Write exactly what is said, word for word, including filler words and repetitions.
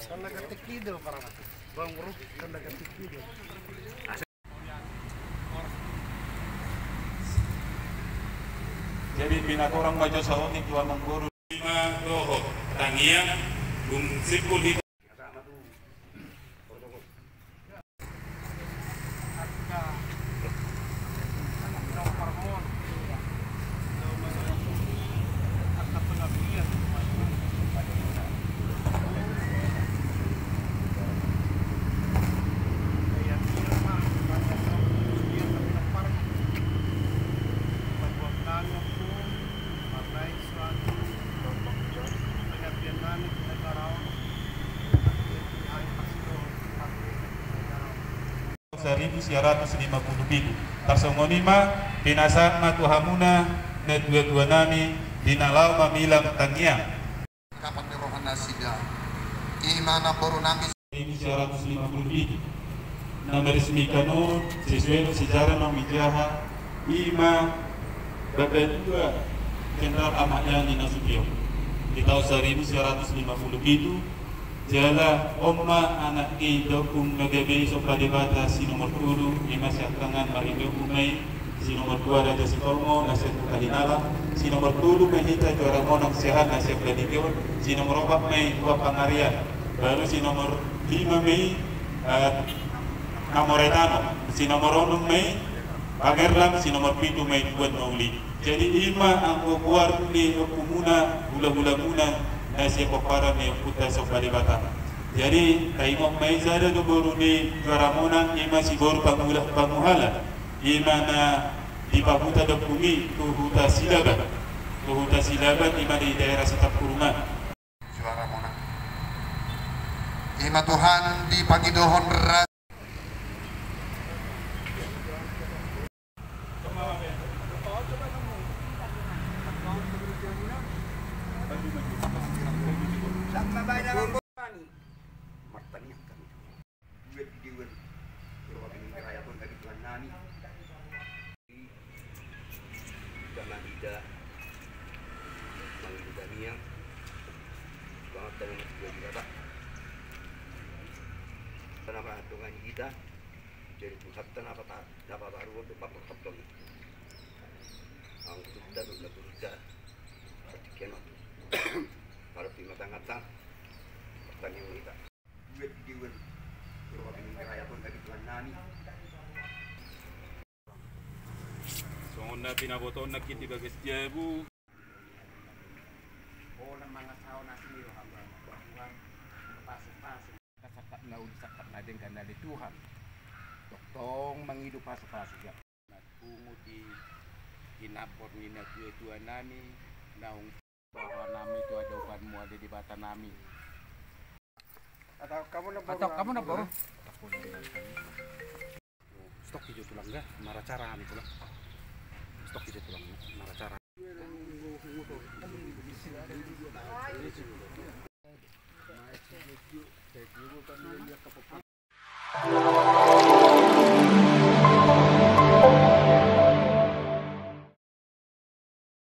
Talaga tikido para bang ruk talaga tikido. Jadi pinaturang baca saonik dua mengguru lima doho tangiang bung sipul itu. seribu sembilan ratus lima puluh pitu tarsongonima pinasa matuhamuna na dua-dua nami dinalau mamilang tangiang kapan rohan nasida imana borunami seribu sembilan ratus lima puluh pitu na meresmikan sesuai sejarah nomijaha ima babedua Jenderal Ahmad Yani Nasution di tahun seribu sembilan ratus lima puluh pitu jala omma anak kita kum nagabe sopra debata si nomor tulu lima syakangan marindo umay si nomor dua raja si tormo nasi kalinala si nomor tulu mahita juara monong sehat nasi kadikyon si nomor empat Mei dua pangarian baru si nomor lima Mei uh, Namoretano si nomor enam Mei Pagerlam si nomor tujuh Mei dua Mauli. Jadi lima angko kuar ni kumuna gula-gula muna nasi koparan yang putar sopari bata. Jadi taimok Mei zada do boru ni juara monang ima si boru pangulah panguhala ima na di pabuta do bumi tuhuta silaban tuhuta silaban ima di daerah Sitapurungan juara monang ima Tuhan di Pagidohon berat tanah dengan kita jadi pusat tanah apa dapat baru untuk bapak kapten ang kita dulu kita sekian kalau lima tanggal tang pertanyaan kita duit diwen kalau ini raya pun dari tuan nani songon na pinaboton na kiti bagas jabu Oh nang mga tao na siniro hanggang hanggang pasok-pasok kasakat na ulisakat na din kana di Tuhan doktong mangidu pasok-pasok ya natungo di hinapor ni na tua nami naung bahwa nami itu ada upan mu ada di bata nami atau kamu na baru atau kamu na baru aku stok hijau tulang enggak marah cara itu lah stok hijau tulang marah cara jadi bukan